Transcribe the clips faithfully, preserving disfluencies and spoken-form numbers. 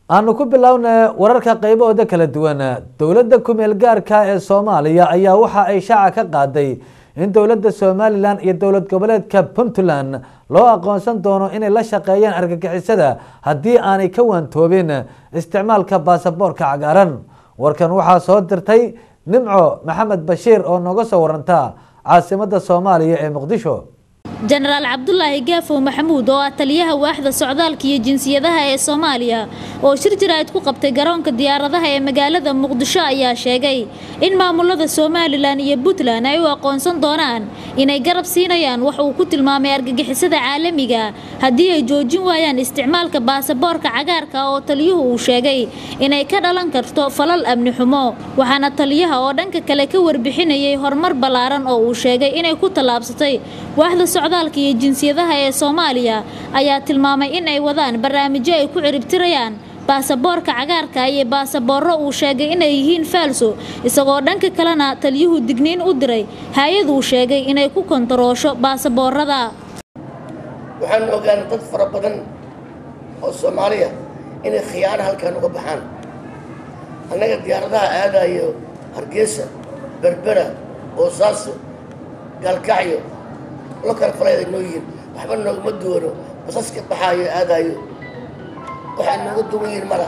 aanu ku bilownaa wararka qaybahooda kala duwan. Dowladda ku-meel gaarka ee Soomaaliya ayaa waxa ay shaaca ka qaaday in dowladda Somaliland iyo dowlad goboleedka Puntland loo aqoonsan doono inay la shaqeeyaan argagixisada haddii aanay ka waantoobin isticmaalka baasaboorka cagaaran. Warkan waxaa soo dirtay Nimco Maxamed Bashiir oo nooga soo waranta caasimadda Soomaaliya ee Muqdisho. General Abdullahi Gaafo Maxamuud oo taliyaha waaxda socdaalka iyo jinsiyadaha ee Soomaaliya oo shir jiraad ku qabtay garoonka diyaaradaha ee magaalada Muqdisho ayaa sheegay in maamulada Somaliland iyo Puntland ay u aqoonsan doonaan inay garab siinayaan wax uu ku tilmaamay argagixisada caalamiga haddii ay joojin waayaan isticmaalka baasaboorka cagaarka oo taliyuhu uu sheegay inay ka dhalan karto falal amni xumo. Waxaana taliyaha oo dhanka kale ka warbixinayay horumar balaaran oo uu sheegay inay ku talaabsatay waaxda socdaalka iyo jinsiyadaha ee Soomaaliya ayaa tilmaamay in ay wadaan barnaamijyo ay ku ciribtirayaan baasaboorka cagaarka iyo baasaboorro uu sheegay inay yihiin falso, isagoo dhanka kalena taliyuhu digniin u diray hay'ad uu sheegay inay ku kontaroosho baasaboorrada. waxaan ogaanay dad fara badan oo Soomaaliya inay khiyaano halkan uga baxaan. annaga diyaaradaha aadayo Hargeysa, Berbera, Boosaaso, Galkacyo لكن فلاي نوين وحنا نقدونه بس أسكت بحاجة هذا يو وحنا نقدوين مرة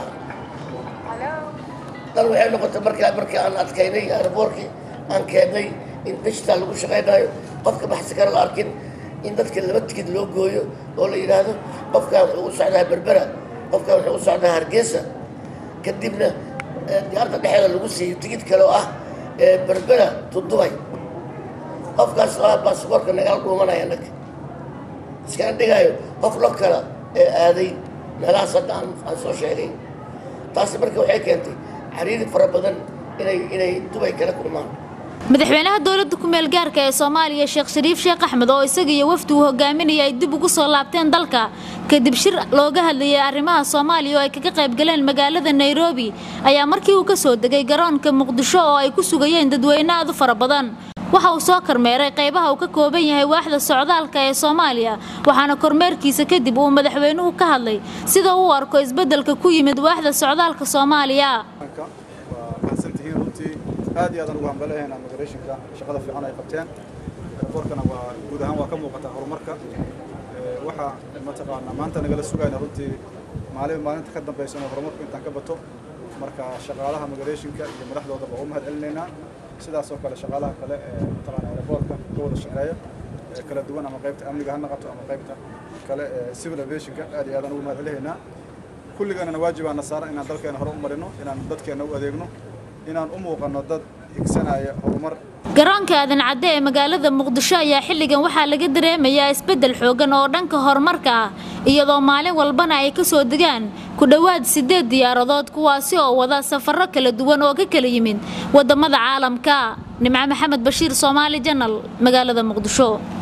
قالوا إحنا قلت بركة بركة أنا أتكيني أنا بوركي أنا كيني إن تشتغل وش غيره قفك بحث كار الأركين إن تتكلم تكيد لوجو ولا يراده قفك وسعدها بربرة قفك وسعدها هرجسة كدبنا ديارة الحياة اللي تجد كلو أه بربرة تضوي qofkaas waa baasaboorka nagal dhuumanaya nag iska dhigayo qof loo kala aaday meelahaas hadda aan soo sheegay. taasi marka waxay keentay xiriir fara badan inay inay Dubai kala kulmaan. madaxweynaha dowladda ku-meel gaarka ee Soomaaliya Sheekh Shariif Sheekh Axmed oo isaga iyo wafdi uu hogaaminayay ay dib ugu soo laabteen dalka kadib shir looga hadlayay arrimaha Soomaaliya oo ay kaga qayb galeen magaalada Nairobi ayaa markii uu ka soo degay garoonka Muqdisho oo ay ku sugayeen dadweyne aad u fara badan. waxa uu soo kormeeray qaybaha uu ka kooban yahay waaxda socdaalka ee Soomaaliya waxaana kormeerkiisa kadib uu madaxweynuhu ka hadlay sida uu arko isbedelka ku yimid waaxda socdaalka Soomaaliya. waxaantihiin runtii aad iyo aad ugu hambaleyna migrationka shaqada fiican ay qabteen. boorkana waa guud ahaan waa ka muuqata horumarka waxa mataqaana maanta nagala sugayna runtii maalin maalinta ka dambeysana horumarku intaan ka bato marka shaqaalaha migrationka iyo madaxdooda waa u mahad celinayna sidaas oo kale shaqaalaha kale ee mataqaana airportka ka wada shaqeeya kala duwan ama qaybta amniga ha noqoto ama qaybta kale ee civil aviationka aad iyo aad ugu mahad celinayna. kulligeena waajibaana saaran inaan dalkeena hore u marino inaan dadkeena u adeegno inaan u muuqano dad higsanaya horumar. garoonka aadan cadde ee magaalada Muqdisho ayaa xilligan waxaa laga dareemayaa isbedel xoogan oo dhanka horumarka ah iyadoo maalin walbana ay ka soo degaan ku dhawaad sideed diyaaradood kuwaasi oo wada safarro kala duwan oo ka kala yimid wadamada caalamka. Nimco Maxamed Bashiir, Somali Channel, magaalada Muqdisho.